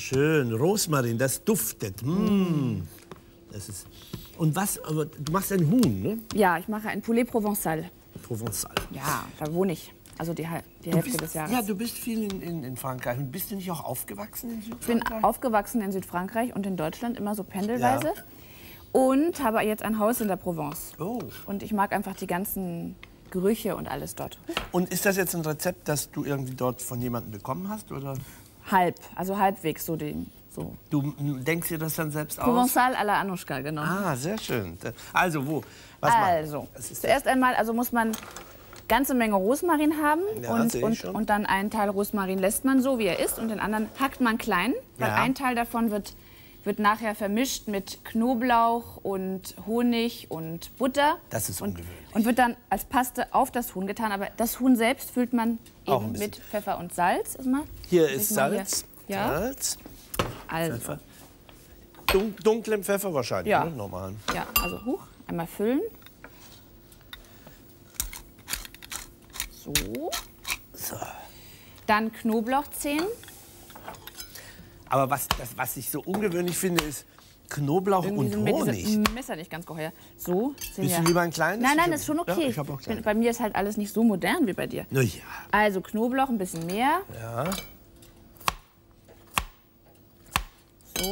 schön. Rosmarin, das duftet. Das ist. Und was? Aber du machst ein Huhn, ne? Ja, ich mache ein Poulet Provençal. Provençal. Ja, da wohne ich. Also die Hälfte des Jahres. Ja, du bist viel in Frankreich. Und bist du nicht auch aufgewachsen in Ich bin Südfrankreich? aufgewachsen in Südfrankreich und in Deutschland, immer so pendelweise. Ja. Und habe jetzt ein Haus in der Provence. Oh. Und ich mag einfach die ganzen Gerüche und alles dort. Und ist das jetzt ein Rezept, das du irgendwie dort von jemandem bekommen hast? Oder? Halb, also halbwegs so. Du denkst dir das dann selbst aus? Provençal à la Anuschka, genau. Ah, sehr schön. Also, wo? Was also, zuerst einmal muss man ganze Menge Rosmarin haben Ja, und dann einen Teil Rosmarin lässt man so, wie er ist, und den anderen hackt man klein, weil ein Teil davon wird nachher vermischt mit Knoblauch und Honig und Butter. Das ist ungewöhnlich. Und wird dann als Paste auf das Huhn getan, aber das Huhn selbst füllt man eben mit Pfeffer und Salz. Erstmal. Hier ist Salz. Hier. Ja. Salz. Also. Pfeffer. Dunklen Pfeffer wahrscheinlich, ja. Ne? Normal. Ja, also einmal füllen. So. Dann Knoblauchzehen. Aber was ich so ungewöhnlich finde, ist Knoblauch und Honig. Messer nicht ganz geheuer. So. Bist du lieber ein kleines? Nein, das ist schon okay. Ja, bei mir ist halt alles nicht so modern wie bei dir. Na ja. Also Knoblauch ein bisschen mehr. Ja. So.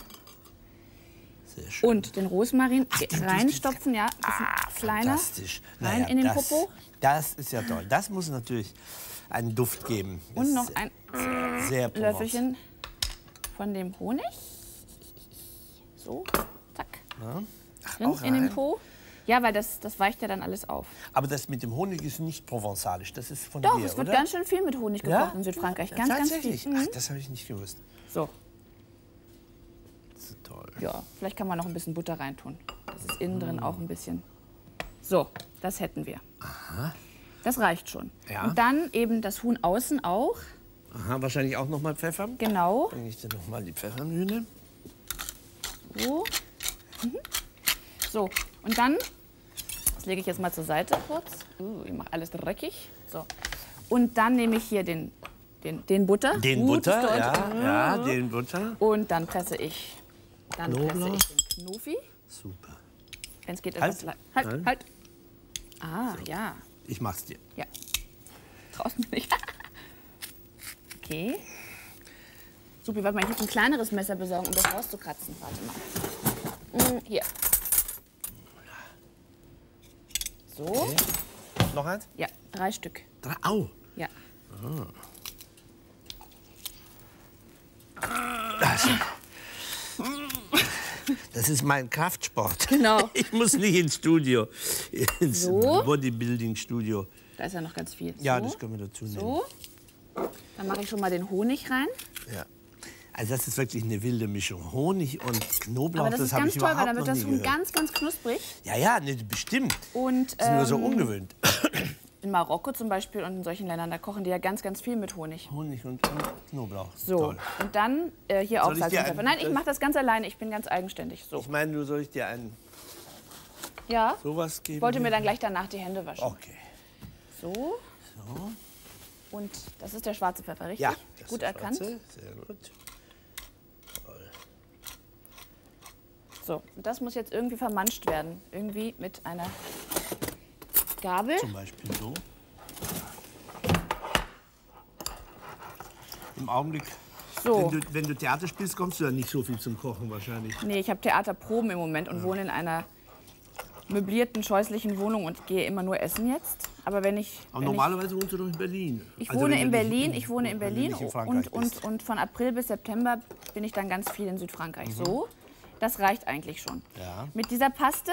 Sehr schön. Und den Rosmarin reinstopfen, ja, ein bisschen kleiner. Fantastisch. Rein in den Popo. Das ist ja toll. Das muss natürlich einen Duft geben. Und noch ein sehr Löffelchen von dem Honig. So, zack. Ja. Ach, in den Po. Ja, weil das weicht ja dann alles auf. Aber das mit dem Honig ist nicht provenzalisch, das ist von Doch, dir, es wird oder? ganz schön viel mit Honig gekocht in Südfrankreich. Ganz, ganz viel. Ach, das habe ich nicht gewusst. So. Das ist toll. Ja, vielleicht kann man noch ein bisschen Butter reintun. Das ist innen drin auch ein bisschen. So, das hätten wir. Aha. Das reicht schon. Ja. Und dann eben das Huhn außen auch. Aha, wahrscheinlich auch noch mal Pfeffer. Genau. Bringe ich dir noch mal die Pfeffermühle. So. So, und dann, das lege ich jetzt mal zur Seite kurz. Ich mache alles dreckig. So. Und dann nehme ich hier den Butter. Den Butter, ja, den Butter. Und dann presse ich den Knofi. Super. Wenn es geht, Halt. etwas halt. Ah, so. Ja. Ich mach's dir. Ja. Traust mir nicht. Okay. Super, warte mal, ich muss ein kleineres Messer besorgen, um das rauszukratzen. Warte mal. Hier. So. Okay. Noch eins? Ja, 3 Stück. Au. Ja. Das ist mein Kraftsport. Genau. Ich muss nicht ins Studio, ins So. Bodybuilding-Studio. Da ist ja noch ganz viel. Ja, So. das können wir dazu nehmen. So. Dann mache ich schon mal den Honig rein. Ja. Also das ist wirklich eine wilde Mischung. Honig und Knoblauch, Aber das ist habe ganz ich toll, überhaupt weil dann wird noch das nie Huhn gehört. ganz, ganz knusprig. Ja, ne, bestimmt. Und Das ist nur so ungewöhnt. in Marokko zum Beispiel und in solchen Ländern, da kochen die ja ganz, ganz viel mit Honig. Honig und Knoblauch. So, Toll. und dann hier auch Soll ich Salz dir und Pfeffer. einen- Nein, ich mache das ganz alleine, ich bin ganz eigenständig. So. Ich meine, soll ich dir Ja, sowas geben? ich wollte mir dann gleich danach die Hände waschen. Okay. So, So. und das ist der schwarze Pfeffer, richtig? Ja, das Gut ist erkannt. schwarze. Sehr gut. So, und das muss jetzt irgendwie vermanscht werden. Irgendwie mit einer Gabel. Zum Beispiel so. Im Augenblick, So. wenn du Theater spielst, kommst du ja nicht so viel zum Kochen wahrscheinlich. Nee, ich habe Theaterproben im Moment und wohne in einer möblierten, scheußlichen Wohnung und gehe immer nur essen jetzt. Aber wenn ich... Aber normalerweise wohnst du doch in Berlin. Ich Also wohne wenn in du nicht Berlin, ich wohne in wenn du Berlin nicht in Frankreich bist. und von April bis September bin ich dann ganz viel in Südfrankreich. So, das reicht eigentlich schon. Ja. Mit dieser Paste,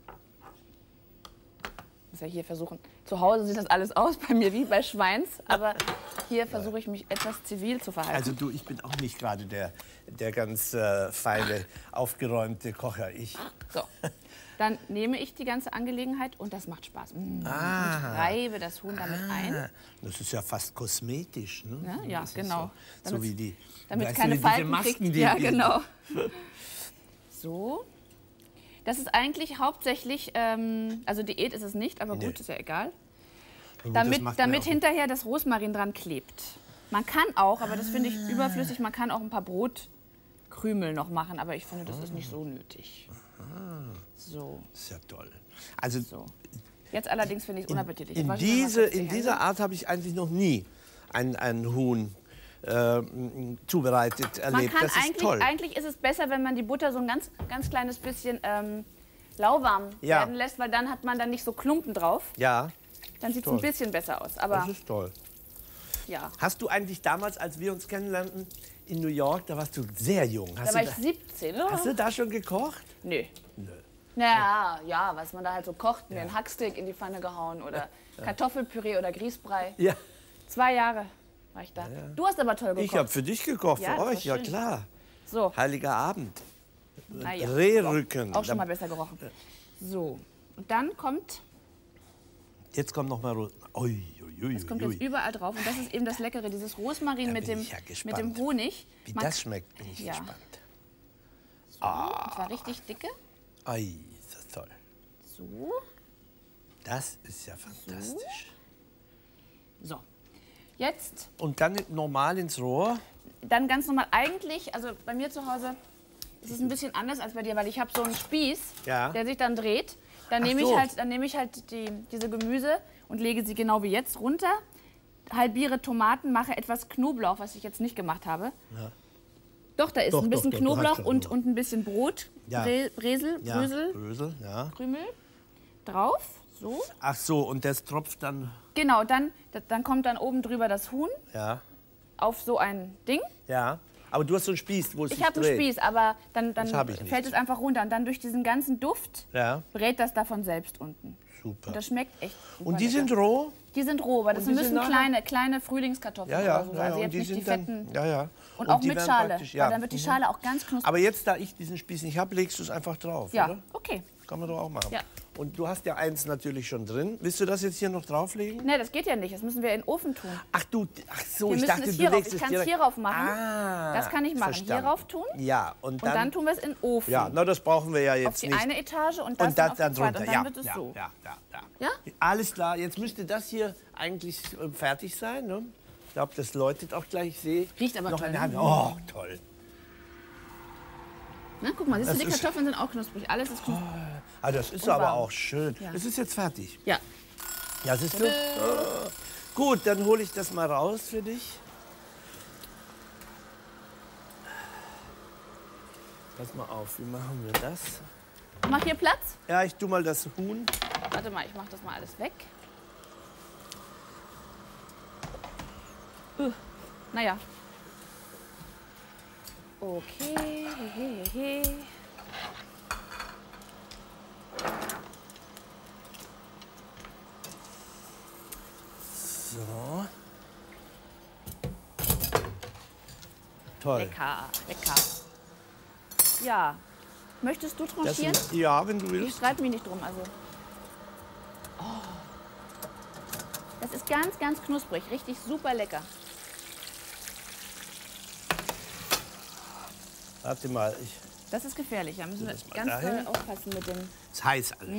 muss ja hier versuchen, zu Hause sieht das alles aus bei mir wie bei Schweins, aber hier versuche ich mich etwas zivil zu verhalten. Also du, ich bin auch nicht gerade der ganz feine, aufgeräumte Kocher. So, dann nehme ich die ganze Angelegenheit und das macht Spaß. Und reibe das Huhn damit ein. Das ist ja fast kosmetisch, ne? Ja, Das ist genau. So wie die, Damit es weißt du, keine diese Falten Masken, kriegt. die, Ja, genau. So. Das ist eigentlich hauptsächlich, also Diät ist es nicht, aber gut, ist ja egal. das macht mir Damit auch- hinterher das Rosmarin dran klebt. Man kann auch, aber das finde ich überflüssig, man kann auch ein paar Brotkrümel noch machen, aber ich finde, das ist nicht so nötig. So. Das ist ja toll. Also So. Jetzt allerdings finde ich es unappetitlich. in dieser Art habe ich eigentlich noch nie ein Huhn zubereitet erlebt. Man kann das ist toll. eigentlich ist es besser, wenn man die Butter so ein ganz kleines bisschen lauwarm werden lässt, weil dann hat man dann nicht so Klumpen drauf. Ja. Dann sieht es ein bisschen besser aus. Aber Das ist toll. ja. Hast du eigentlich damals, als wir uns kennenlernten, in New York, da warst du sehr jung. Da war ich 17. Hast du da schon gekocht? Nee. Naja, ja, was man da halt so kocht, mir einen Hacksteak in die Pfanne gehauen oder Kartoffelpüree oder Grießbrei. Ja. 2 Jahre war ich da. Du hast aber toll gekocht. Ich habe für dich gekocht, Ja, für das euch, war ja schön. klar. So, Heiliger Abend. naja. Rehrücken. Auch schon mal besser gerochen. So, und dann kommt, Jetzt kommt noch mal das kommt jetzt überall drauf. Und das ist eben das Leckere, dieses Rosmarin mit bin dem, ich ja mit gespannt. dem Honig. Wie Man- das schmeckt, bin ich Ja. gespannt. Und zwar richtig dicke. Ei, ist das toll. So, Das ist ja fantastisch. so. Jetzt Und dann normal ins Rohr. dann ganz normal. Eigentlich, also bei mir zu Hause ist es ein bisschen anders als bei dir, weil ich habe so einen Spieß, Ja. der sich dann dreht. Dann Ach nehme so. ich halt diese Gemüse und lege sie genau wie jetzt runter, halbiere Tomaten, mache etwas Knoblauch, was ich jetzt nicht gemacht habe. Ja. Doch, da ist Doch, ein bisschen doch, du hast Knoblauch schon und Knoblauch. ein bisschen Brot, Ja. Bresel, Ja, Brösel, Brösel, ja. Krümel drauf. So. Ach so, und das tropft dann, Genau, dann kommt dann oben drüber das Huhn ja. auf so ein Ding. Ja. Aber du hast so einen Spieß, wo es Ich sich habe einen dreht. Spieß, aber dann Das hab ich nicht. fällt es einfach runter. Und dann durch diesen ganzen Duft Ja, brät das davon selbst unten. super. Und das schmeckt echt super Und die lecker. sind roh? Die sind roh, aber das Und die müssen sind nachher- kleine Frühlingskartoffeln Ja, ja. oder so. ja, Also und jetzt die nicht die sind fetten. dann, ja, ja. Und auch die mit werden Schale, praktisch- weil dann wird die Schale auch ganz knusprig. Aber jetzt, da ich diesen Spieß nicht habe, legst du es einfach drauf, Ja, oder? okay. Kann man doch auch machen. Ja. Und du hast ja eins natürlich schon drin. Willst du das jetzt hier noch drauflegen? Ne, das geht ja nicht. Das müssen wir in den Ofen tun. Ach so, Wir ich müssen dachte, es du hier rauf. legst Ich es kann es direkt. hier rauf machen. Ah, Das kann ich machen. verstanden. Hier rauf tun. Ja, und Und dann tun wir es in den Ofen. ja, na, das brauchen wir ja auf jetzt die nicht. eine Etage und das Und dann das auf dann die zweite. drunter, Und dann ja, wird es ja, so. ja. Ja? Alles klar, jetzt müsste das hier eigentlich fertig sein. Ne? Ich glaube, das läutet auch gleich. Ich sehe Riecht aber noch toll, eine ne? Hand. Oh, toll. Na, guck mal, siehst du, Das die ist- Kartoffeln sind auch knusprig. Alles ist knusprig. Ah, das ist Und aber warm. auch schön. Ja. Es ist jetzt fertig. Ja. Ja, siehst du? Oh. Gut, dann hole ich das mal raus für dich. Pass mal auf, wie machen wir das? Mach hier Platz. Ja, ich tue mal das Huhn. Warte mal, ich mach das mal alles weg. Naja. Okay. Hehehe. So. Toll. Lecker, lecker. Ja. Möchtest du Das tranchieren? ja, wenn du Ich willst. streite mich nicht drum. Also. Oh. Das ist ganz knusprig. Richtig super lecker. Warte mal, Das ist gefährlich. Da müssen wir das mal ganz dahin. doll aufpassen mit dem. es ist heiß alles.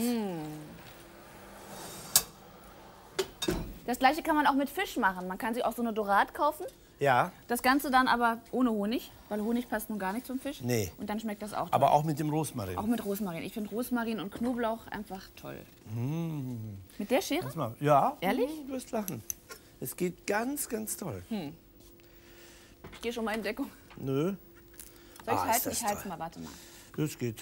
Das gleiche kann man auch mit Fisch machen. Man kann sich auch so eine Dorade kaufen. Ja, Das Ganze dann aber ohne Honig, weil Honig passt nun gar nicht zum Fisch. Nee. Und dann schmeckt das auch toll. aber auch mit dem Rosmarin. Auch mit Rosmarin. Ich finde Rosmarin und Knoblauch einfach toll. Mit der Schere? Pass mal. Ja, Ehrlich? Du wirst lachen. Es geht ganz toll. Ich gehe schon mal in Deckung. Nö, Soll ich Ah, ist halten? das Ich halte toll. mal, warte mal. das geht.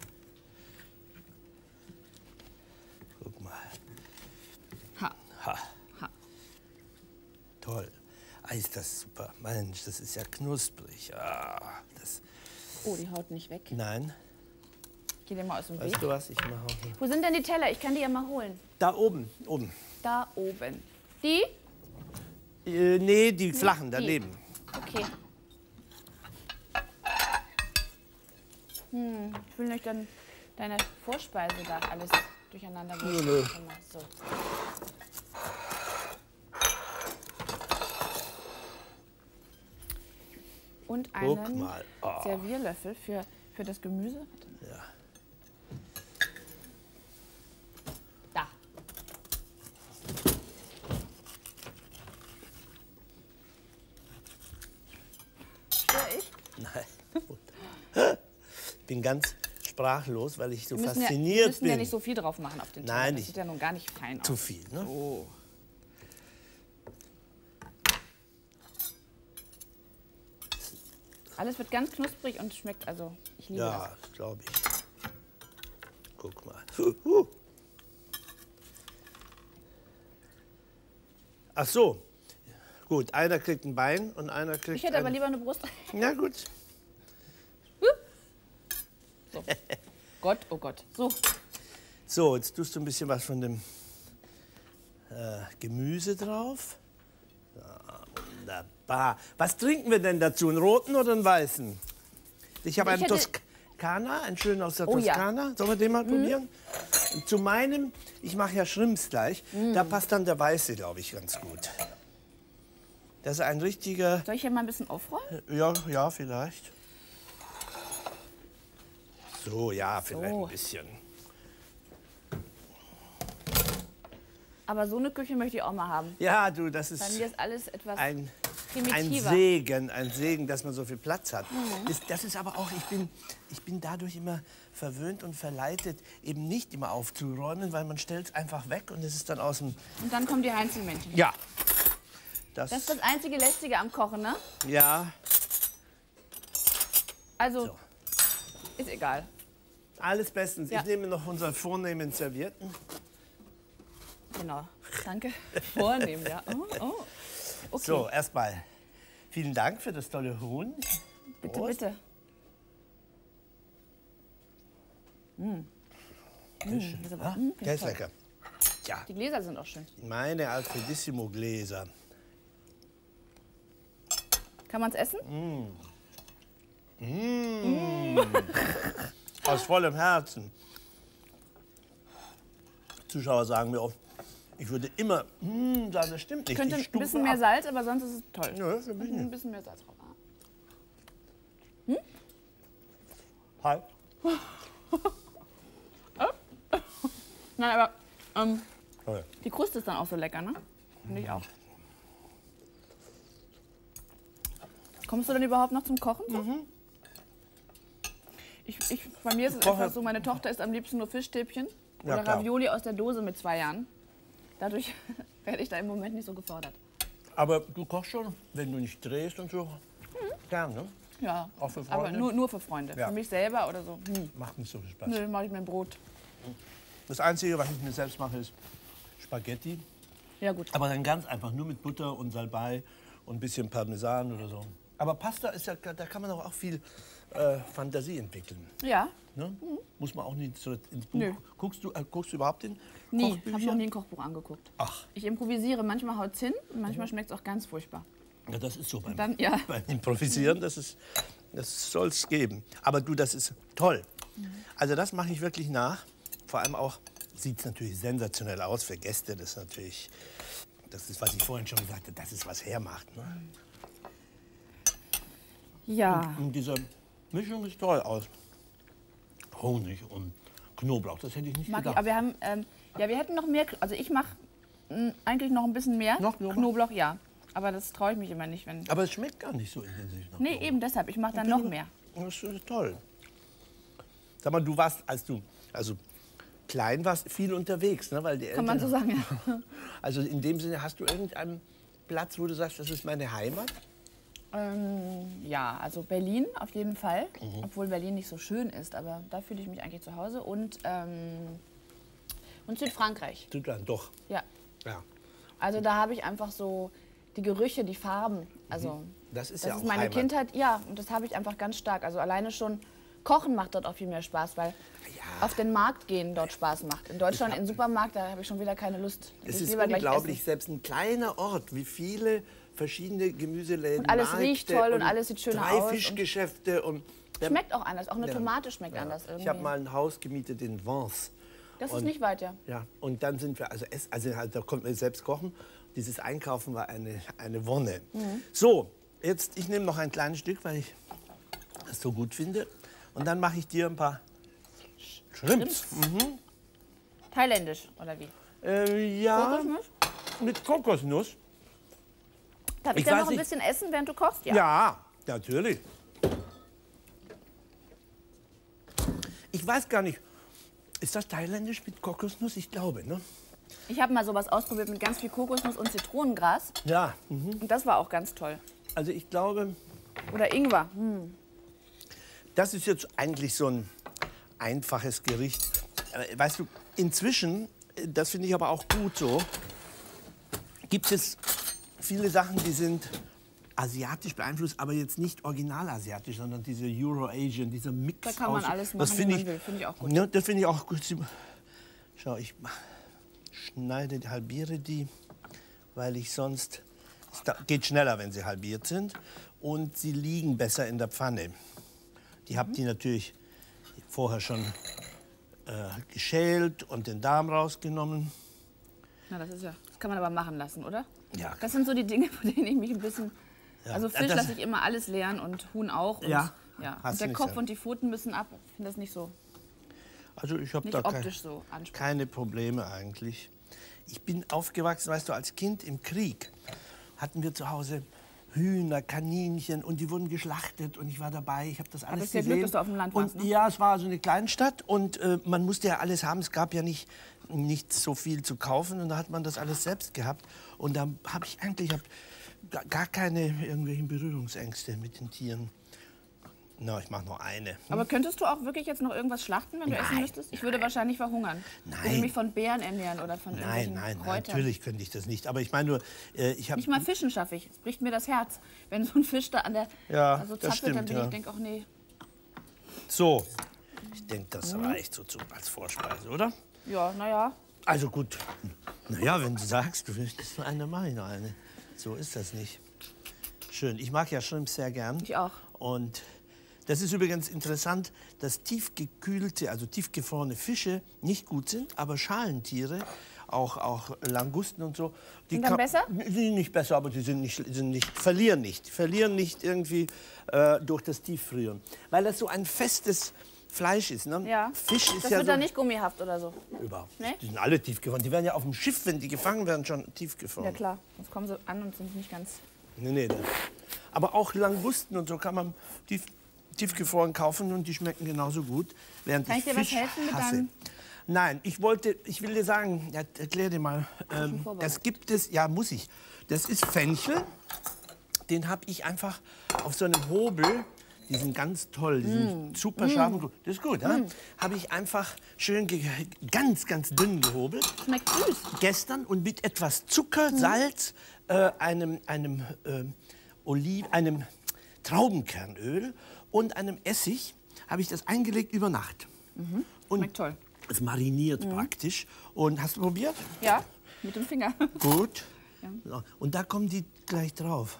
Guck mal. Ha. Ha. Ha. Toll. Ah, ist das super. Mensch, das ist ja knusprig. Ah, das, Oh, die Haut nicht weg. nein, Geh dir mal aus dem Weg. weißt du was? Ich mache auch hier. Wo sind denn die Teller? Ich kann die ja mal holen. Da oben. Da oben. Die? Nee, die flachen daneben. Okay. Ich will nicht dann deine Vorspeise da alles durcheinander bringen. Nö. So. Und Guck einen mal. Oh. Servierlöffel für das Gemüse. Warte mal. Ja. Da. bin ganz sprachlos, weil ich so wir fasziniert müssen bin. ja nicht so viel drauf machen auf den Teller. Nein, das nicht. sieht ja nun gar nicht fein aus. Zu viel, ne? Oh. Alles wird ganz knusprig und schmeckt, also ich liebe das. Ja, glaube ich. Guck mal. Ach so. Gut, einer kriegt ein Bein und einer kriegt Ich hätte aber lieber eine Brust. Na gut. So. Gott, oh Gott. So, So, jetzt tust du ein bisschen was von dem Gemüse drauf. Ja, wunderbar. Was trinken wir denn dazu? Einen roten oder einen weißen? Ich habe einen Toskana, einen schönen aus der Oh ja. Toskana. Sollen wir den mal probieren? Und zu meinem, ich mache ja Shrimps gleich, da passt dann der weiße, glaube ich, ganz gut. Das ist ein richtiger, soll ich hier mal ein bisschen aufrollen? ja, vielleicht. So, ja, vielleicht So. ein bisschen. Aber so eine Küche möchte ich auch mal haben. Ja, du, das ist Bei mir ist alles etwas ein primitiver. Segen, dass man so viel Platz hat. Das ist aber auch, ich bin dadurch immer verwöhnt und verleitet, eben nicht immer aufzuräumen, weil man stellt es einfach weg und es ist dann aus dem... Und dann kommen die Heinzelmännchen. Ja. Das ist das einzige Lästige am Kochen, ne? Ja, Also, So. ist egal. alles bestens. Ja. Ich nehme noch unsere vornehmen Servietten. Genau. Danke. Vornehm, ja. Oh. Okay. So, erstmal vielen Dank für das tolle Huhn. bitte, Prost. bitte. Das ist aber, Der ist toll. lecker. Ja, Die Gläser sind auch schön. meine Alfredissimo-Gläser. Kann man es essen? Aus vollem Herzen. Zuschauer sagen mir oft, ich würde immer sagen, das stimmt nicht. Könnte ich ein stumpfe bisschen mehr ab. Salz, aber sonst ist es toll. Ja, für mich Ein nicht. bisschen mehr Salz drauf. Hi. Nein, aber Okay. die Kruste ist dann auch so lecker, ne? Finde ich auch. Kommst du denn überhaupt noch zum Kochen? So? Bei mir ist es koche- einfach so, meine Tochter isst am liebsten nur Fischstäbchen Ja, oder klar. Ravioli aus der Dose mit 2 Jahren. Dadurch werde ich da im Moment nicht so gefordert. Aber du kochst schon, wenn du nicht drehst und so. Gern, ne? Ja, Auch für aber Freunde? nur für Freunde. Ja. Für mich selber oder so. Macht nicht so viel Spaß. Nö, mache ich mir ein Brot. Das Einzige, was ich mir selbst mache, ist Spaghetti. Ja gut. Aber dann ganz einfach, nur mit Butter und Salbei und ein bisschen Parmesan oder so. Aber Pasta ist ja, da kann man auch viel Fantasie entwickeln. Ja, Ne? Muss man auch nicht so ins Buch. Nö. Guckst du überhaupt in nie. Ich habe Kochbücher? noch nie ein Kochbuch angeguckt. Ach, Ich improvisiere, manchmal haut's hin und manchmal schmeckt es auch ganz furchtbar. ja, das ist so beim, Dann, ja. beim Improvisieren, das soll es geben. Aber du, das ist toll. Also das mache ich wirklich nach. Vor allem auch, sieht es natürlich sensationell aus für Gäste. Das ist natürlich, das ist, was ich vorhin schon gesagt habe, das ist, was hermacht. Ne? Ja. Und diese Mischung ist toll aus Honig und Knoblauch. Das hätte ich nicht Mag ich, gedacht. aber wir haben, ja, wir hätten noch mehr, also ich mache eigentlich noch ein bisschen mehr. Noch Knoblauch? Knoblauch, ja. Aber das traue ich mich immer nicht, wenn... Aber es schmeckt gar nicht so intensiv. nach Nee, Knoblauch. eben deshalb, ich mache dann noch mehr. Das ist toll. Sag mal, du warst, als du klein warst, viel unterwegs, ne? Weil die Kann man so Eltern, sagen, ja. Also in dem Sinne, hast du irgendeinen Platz, wo du sagst, das ist meine Heimat? Ja, also Berlin auf jeden Fall, obwohl Berlin nicht so schön ist, aber da fühle ich mich eigentlich zu Hause. Und Südfrankreich, Südland, doch. ja. Ja. Also da habe ich einfach so die Gerüche, die Farben, also Das ist ja auch meine Heimat. Kindheit, ja, und das habe ich einfach ganz stark. Also alleine schon Kochen macht dort auch viel mehr Spaß, weil auf den Markt gehen dort Spaß macht. In Deutschland, in den Supermarkt, da habe ich schon wieder keine Lust. Es Ich ist lieber gleich unglaublich, essen. selbst ein kleiner Ort, wie viele verschiedene Gemüseläden, Und alles Märkte riecht toll und alles sieht schön 3 aus und- Fischgeschäfte und Schmeckt auch anders, auch eine Ja. Tomate schmeckt anders irgendwie. ich habe mal ein Haus gemietet in Vence. Das ist nicht weit, ja. Ja, und dann sind wir, da konnten wir selbst kochen. Dieses Einkaufen war eine Wonne. So, jetzt, ich nehme noch ein kleines Stück, weil ich das so gut finde. Und dann mache ich dir ein paar Shrimps. Thailändisch, oder wie? Ja, Kokosnuss? mit Kokosnuss. Darf ich Ich dann weiß noch ein nicht. bisschen essen, während du kochst? Ja. Ja, natürlich. Ich weiß gar nicht, ist das thailändisch mit Kokosnuss? Ich glaube, ne? Ich habe mal sowas ausprobiert mit ganz viel Kokosnuss und Zitronengras. Ja. Und das war auch ganz toll. Also ich glaube, Oder Ingwer. das ist jetzt eigentlich so ein einfaches Gericht. Weißt du, inzwischen, das finde ich aber auch gut so, gibt es viele Sachen, die sind asiatisch beeinflusst, aber jetzt nicht original asiatisch, sondern diese Euro-Asian, dieser Mix. Da kann man alles machen, das finde wie man will. Finde ich auch gut. Ja, das finde ich auch gut. Schau, ich halbiere die, weil ich sonst... Es geht schneller, wenn sie halbiert sind. Und sie liegen besser in der Pfanne. Die habt ihr natürlich vorher schon geschält und den Darm rausgenommen. Na, das kann man aber machen lassen, oder? Ja. Das sind so die Dinge, von denen ich mich ein bisschen... Ja. Also Fisch lasse ich immer alles leeren und Huhn auch. Und, Ja. Und der Kopf und die Pfoten müssen ab. Ich finde das nicht so, Also ich habe nicht da optisch so ansprechend. keine Probleme eigentlich. Ich bin aufgewachsen, weißt du, als Kind im Krieg hatten wir zu Hause Hühner, Kaninchen und die wurden geschlachtet und ich war dabei, ich habe das alles ist ja gesehen. Glück, dass du auf dem Land warst, und ne? ja, es war so eine Kleinstadt und man musste ja alles haben, es gab ja nicht so viel zu kaufen und da hat man das alles selbst gehabt und da habe ich eigentlich gar keine irgendwelchen Berührungsängste mit den Tieren. Na, ich mache noch eine. Aber könntest du auch wirklich jetzt noch irgendwas schlachten, wenn du essen müsstest? Ich würde wahrscheinlich verhungern. Ich würde mich von Beeren ernähren oder von irgendwelchen Kräutern. Natürlich könnte ich das nicht. Aber ich meine nur, ich habe... Nicht mal Fischen schaffe ich. Es bricht mir das Herz. Wenn so ein Fisch da an der das zappelt, stimmt, dann ja. ich denke, ach nee. So, ich denke, das reicht so als Vorspeise, oder? Ja, naja. Also gut. Naja, wenn du sagst, du möchtest nur eine, mache ich noch eine. So ist das nicht. Schön. Ich mag ja Shrimps sehr gern. Ich auch. Und das ist übrigens interessant, dass tiefgekühlte, also tiefgefrorene Fische nicht gut sind, aber Schalentiere, auch Langusten und so, die Sind dann besser? Die sind nicht besser, aber die verlieren nicht irgendwie durch das Tieffrieren, weil das so ein festes Fleisch ist. Ne? Ja. Fisch ist Das ja wird so, dann nicht gummihaft oder so. überhaupt Nee? nicht. Die sind alle tiefgefroren. Die werden ja auf dem Schiff, wenn die gefangen werden, schon tiefgefroren. Ja klar. Sonst kommen sie an und sind nicht ganz... Nee. Aber auch Langusten und so kann man tiefgefroren kaufen und die schmecken genauso gut. Während Kann ich dir was Fisch helfen mit hasse. deinem... Nein, ich will dir sagen, ja, erklär dir mal, das gibt es, ja muss ich, das ist Fenchel, den habe ich einfach auf so einem Hobel, die sind ganz toll, die sind super scharf und gut, das ist gut, ja? Habe ich einfach schön, ganz dünn gehobelt. Schmeckt süß. Gestern und mit etwas Zucker, Salz, einem Traubenkernöl und einem Essig habe ich das eingelegt über Nacht. Und Schmeckt toll. es mariniert praktisch. Und hast du probiert? Ja, mit dem Finger. Gut. Ja. So, und da kommen die gleich drauf.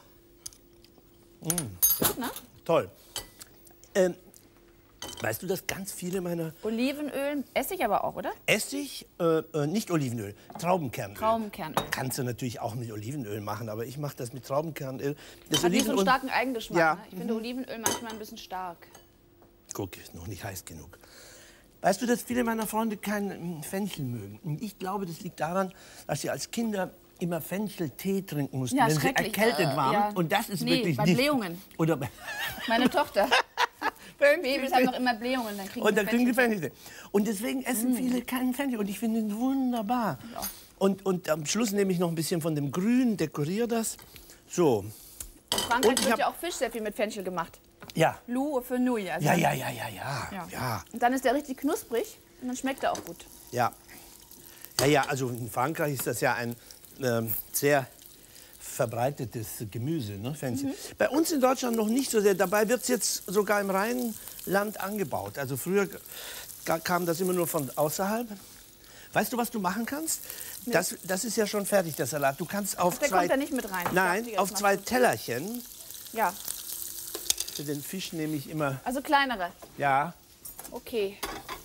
Gut, ne? Toll. Weißt du, dass ganz viele meiner Olivenöl, Essig aber auch, oder? Essig, nicht Olivenöl, Traubenkernöl. Traubenkernöl. Kannst du natürlich auch mit Olivenöl machen, aber ich mache das mit Traubenkernöl. Das Hat nicht so einen Olivenöl- starken Eigengeschmack. Ja. Ne? Ich finde Olivenöl manchmal ein bisschen stark. Guck, ist noch nicht heiß genug. Weißt du, dass viele meiner Freunde kein Fenchel mögen? Und ich glaube, das liegt daran, dass sie als Kinder immer Fencheltee trinken mussten, Ja, wenn sie schrecklich. erkältet waren. Ja. Und das ist Nee, wirklich bei nicht... Blähungen. Oder bei Meine Tochter. Babys haben doch immer Blähungen, dann kriegen Und dann kriegen die Fencheltee. Fencheltee. Und deswegen essen viele keinen Fenchel. Und ich finde ihn wunderbar. Ja. Und am Schluss nehme ich noch ein bisschen von dem Grün, dekoriere das. So. In Frankreich Und ich wird hab- ja auch Fisch sehr viel mit Fenchel gemacht. Ja. Lou für Nouille. Also Ja. Und dann ist der richtig knusprig und dann schmeckt er auch gut. Ja, also in Frankreich ist das ja ein sehr verbreitetes Gemüse, ne, Fenchel. Bei uns in Deutschland noch nicht so sehr. Dabei wird es jetzt sogar im Rheinland angebaut. Also früher kam das immer nur von außerhalb. Weißt du, was du machen kannst? Nee. Das ist ja schon fertig, der Salat. Du kannst auf Der zwei... kommt da nicht mit rein. Ich Nein, dachte, jetzt auf machst zwei du- Tellerchen. Ja, Für den Fisch nehme ich immer... also kleinere. Ja, Okay.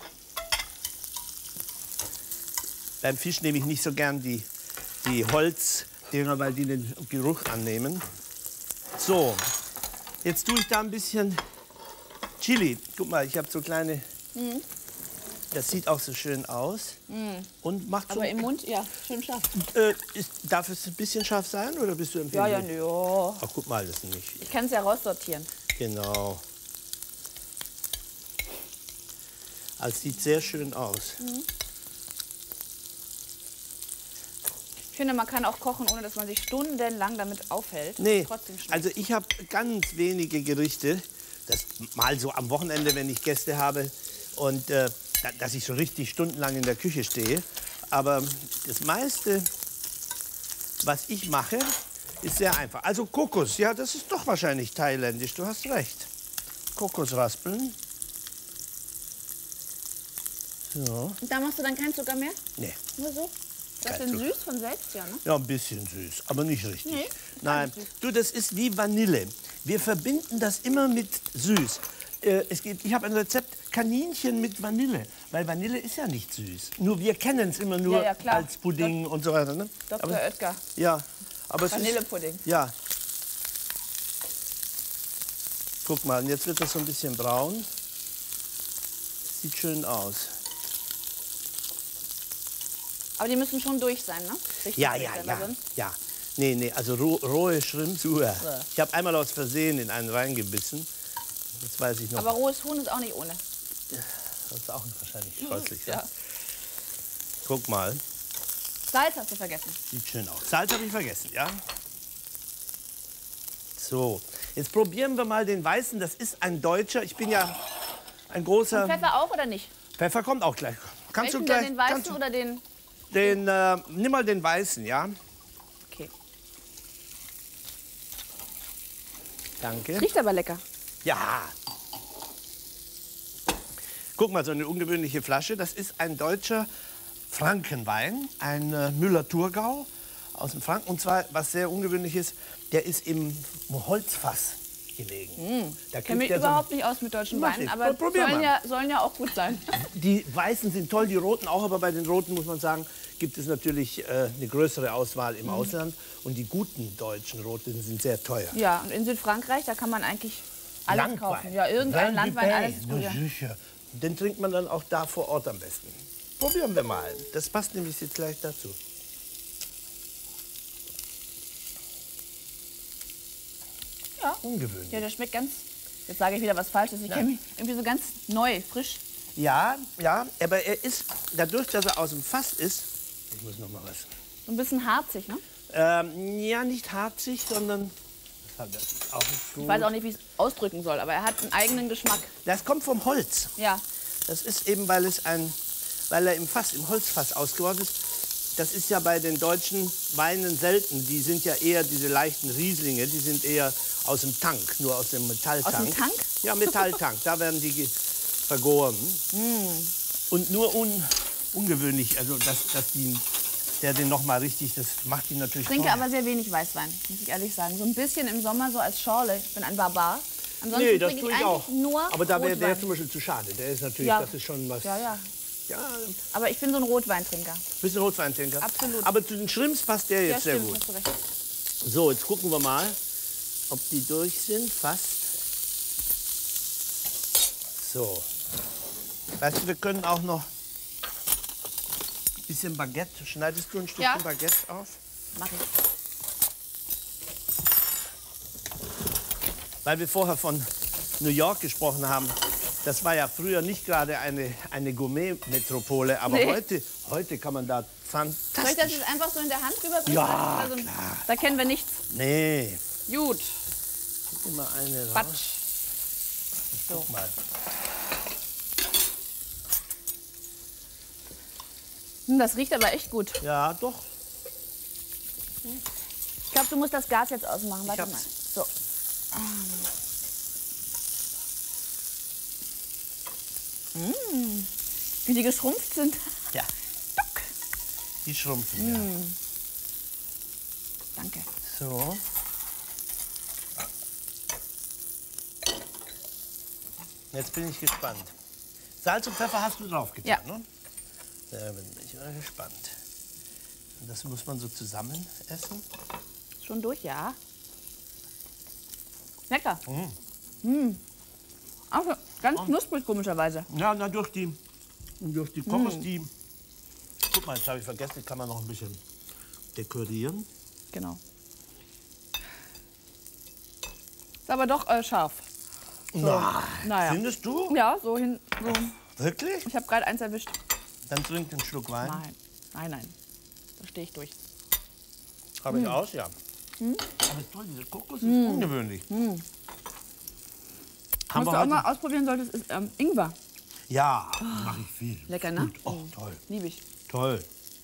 beim Fisch nehme ich nicht so gern die Holzdinger, weil die den Geruch annehmen. So, jetzt tue ich da ein bisschen Chili. Guck mal, ich habe so kleine... Das sieht auch so schön aus. Und macht so... Aber im Mund, ja, schön scharf. Darf es ein bisschen scharf sein oder bist du Ja, empfindlich? ja. Ach, guck mal, das ist nicht... Ich kann es ja raussortieren. Genau. Also sieht sehr schön aus. Ich finde, man kann auch kochen, ohne dass man sich stundenlang damit aufhält. Nee, Trotzdem schmeckt. also ich habe ganz wenige Gerichte, das mal so am Wochenende, wenn ich Gäste habe und dass ich so richtig stundenlang in der Küche stehe. Aber das meiste, was ich mache, ist sehr einfach. Also Kokos, ja, das ist doch wahrscheinlich thailändisch, du hast recht. Kokosraspeln. So. Und da machst du dann keinen Zucker mehr? Nee. Nur so? Das ist Kein denn Zucker. süß von selbst, ja, ne? Ja, ein bisschen süß, aber nicht richtig. Nee, Nein, du, das ist wie Vanille. Wir verbinden das immer mit süß. Ich habe ein Rezept Kaninchen mit Vanille, weil Vanille ist ja nicht süß. Nur wir kennen es immer nur Ja, ja, klar. als Pudding und so weiter. Ne? Dr. Oetker. Ja, aber es Vanillepudding. ist, ja. Guck mal, und jetzt wird das so ein bisschen braun. Sieht schön aus. Aber die müssen schon durch sein, ne? Richtig Ja, durch ja, sein, ja, weil sonst- ja. Nee, also rohe Shrimps. Ich habe einmal aus Versehen in einen reingebissen. Das weiß ich noch. Aber rohes Huhn ist auch nicht ohne. Das ist auch wahrscheinlich scheußlich. Ja. Ja. Guck mal, Salz hast du vergessen. sieht schön aus. Salz habe ich vergessen, ja? So, jetzt probieren wir mal den weißen. Das ist ein Deutscher. Ich bin ja ein großer... Pfeffer auch oder nicht? Pfeffer kommt auch gleich. Kannst Welchen du gleich... denn, den weißen kannst du- oder den... nimm mal den weißen, ja? Okay. Danke. Riecht aber lecker. Ja. Guck mal, so eine ungewöhnliche Flasche. Das ist ein deutscher Frankenwein, ein Müller-Thurgau aus dem Franken. Und zwar, was sehr ungewöhnlich ist, der ist im Holzfass gelegen. Da Ich kenne mich kriegt der so überhaupt nicht aus mit deutschen Mach Weinen, nicht. aber Probier mal. sollen ja auch gut sein. Die Weißen sind toll, die Roten auch, aber bei den Roten muss man sagen, gibt es natürlich eine größere Auswahl im Ausland. Und die guten deutschen Roten sind sehr teuer. Ja, und in Südfrankreich, da kann man eigentlich alles kaufen. Ja, irgendein Wein Landwein, du alles Pays, ist gut. na Ja. sicher. Den trinkt man dann auch da vor Ort am besten. Probieren wir mal. Das passt nämlich jetzt gleich dazu. Ja. Ungewöhnlich. Ja, der schmeckt ganz... Jetzt sage ich wieder was Falsches. Ich kenne mich irgendwie so ganz neu, frisch. Ja, aber er ist, dadurch, dass er aus dem Fass ist, ich muss noch mal was. So ein bisschen harzig, ne? Ja, nicht harzig, sondern, das ist auch nicht gut. Ich weiß auch nicht, wie ich es ausdrücken soll, aber er hat einen eigenen Geschmack. Das kommt vom Holz. Ja. Das ist eben, weil er im Holzfass ausgebaut ist. Das ist ja bei den deutschen Weinen selten. Die sind ja eher diese leichten Rieslinge, die sind eher aus dem Tank, nur aus dem Metalltank. Aus dem Tank? Ja, Metalltank, da werden die vergoren. Und nur ungewöhnlich, also der den noch mal richtig, das macht ihn natürlich Ich trinke toll. aber sehr wenig Weißwein, muss ich ehrlich sagen. So ein bisschen im Sommer so als Schorle. Ich bin ein Barbar. Ansonsten Nee, das trinke tue ich ich auch. eigentlich nur Aber da wäre der Rotwein. zum Beispiel zu schade. Der ist natürlich, Ja. das ist schon was. Ja, ja. Ja, Aber ich bin so ein Rotweintrinker. bisschen Rotweintrinker. Absolut. Aber zu den Shrimps passt der jetzt Ja, sehr stimmt, gut. hast du recht. So, jetzt gucken wir mal, ob die durch sind. Fast. So. Weißt du, wir können auch noch ein bisschen Baguette. Schneidest du ein Stückchen Ja. Baguette auf? Mach ich. Weil wir vorher von New York gesprochen haben. Das war ja früher nicht gerade eine Gourmet-Metropole, aber Nee. heute kann man da Soll ich das fantastisch... jetzt einfach so in der Hand rüberbringen? Ja, Also, klar. da kennen wir nichts. Nee, Gut. guck mal eine raus. Quatsch. Guck mal. Das riecht aber echt gut. Ja, doch. Ich glaube, du musst das Gas jetzt ausmachen. Warte hab's. mal. So. Wie die geschrumpft sind. Ja. Die schrumpfen, ja. Danke. So. Jetzt bin ich gespannt. Salz und Pfeffer hast du drauf getan, Ja. ne? Da bin ich mal gespannt. Und das muss man so zusammen essen. Schon durch, ja. Lecker. Also, ganz knusprig komischerweise. Ja, na, durch die Kokos, die... Guck mal, jetzt habe ich vergessen, kann man noch ein bisschen dekorieren. Genau. Ist aber doch scharf. Na, naja. findest du? Ja, so hin. So. Wirklich? Ich habe gerade eins erwischt. Dann trink einen Schluck Wein. Nein, nein, nein. Da stehe ich durch. Habe ich aus, ja. Aber toll, diese Kokos ist ungewöhnlich. Was du auch mal ausprobieren solltest, ist Ingwer. Ja, mache ich viel. Lecker, ne? Gut. Oh, toll. Liebe ich. Toll.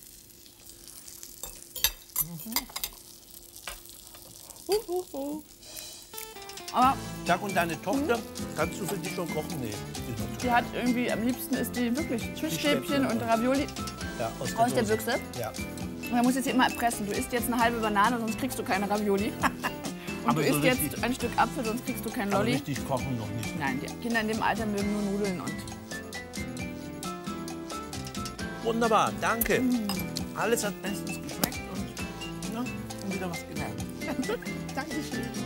Aber Sag, und deine Tochter, kannst du für die schon kochen? Nee. die hat irgendwie, am liebsten ist die wirklich Fischstäbchen Stäbchen, und Ravioli Ja, aus der Dose. Büchse. Ja. Und man muss jetzt hier immer erpressen. Du isst jetzt eine halbe Banane, sonst kriegst du keine Ravioli. Und Aber du so isst richtig- jetzt ein Stück Apfel, sonst kriegst du kein Aber Lolli. richtig kochen noch nicht. Nein, die Kinder in dem Alter mögen nur Nudeln und Wunderbar, danke. Alles hat bestens geschmeckt und, na, und wieder was gelernt. Dankeschön.